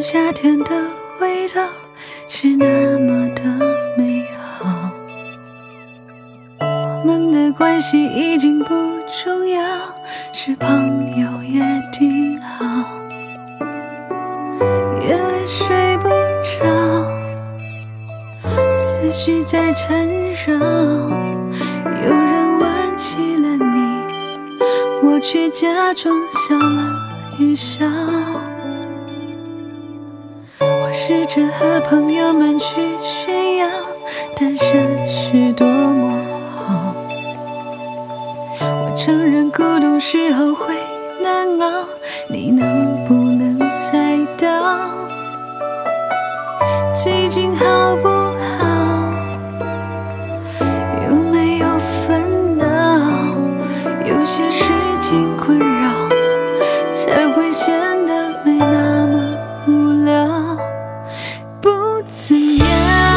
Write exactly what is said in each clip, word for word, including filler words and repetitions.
夏天的味道是那么的美好。我们的关系已经不重要，是朋友也挺好。夜里睡不着，思绪在缠绕，有人问起了你，我却假装笑了一笑。我试着和朋友们去炫耀单身是多么好，我承认孤独时候会难熬，你能不能猜到最近好不好？有没有烦恼？有些事情困扰，才会显得没那么无聊。不怎样，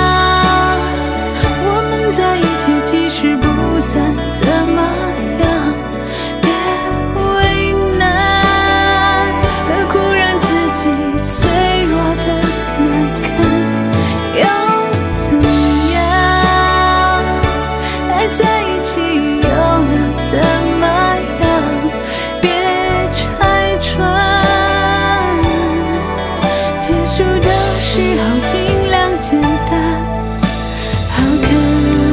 我们在一起其实不算怎么样，别为难，何苦让自己脆弱的难看？又怎样，还在一起又能怎么样？别拆穿，结束的时候尽量简单好看。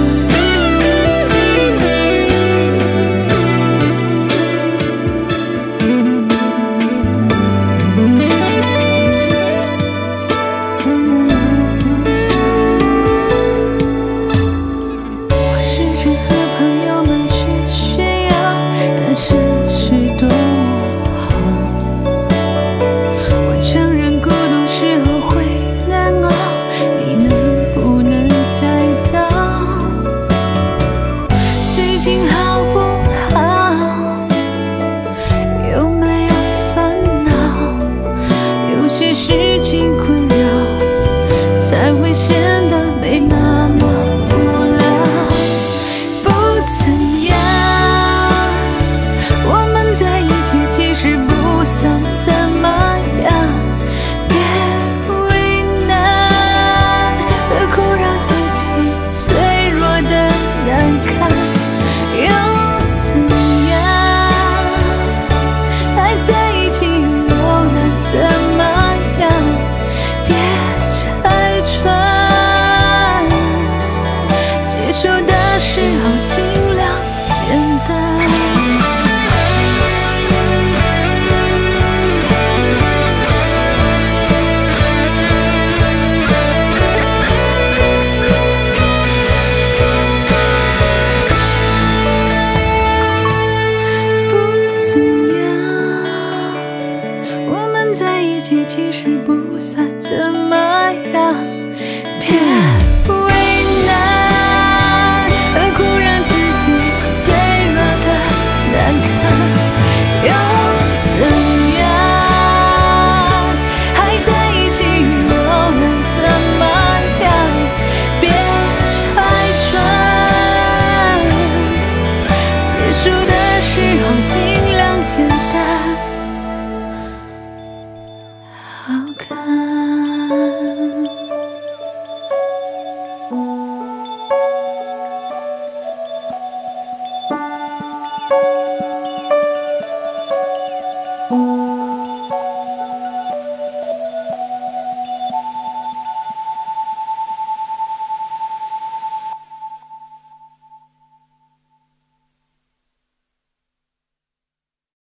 我试着和朋友们去炫耀单身是多么好，我承认孤独时候会难熬，你能不能猜到最近好不好？有没有烦恼？有些事情困扰，才会显得没那么无聊。不怎样，我们在一起其实不算怎么样，别为难，何苦让自己脆弱的难看？又怎样，还在一起又能怎么样？别拆穿，结束的时候尽量简单。不怎样，我们在一起其实不算怎么样。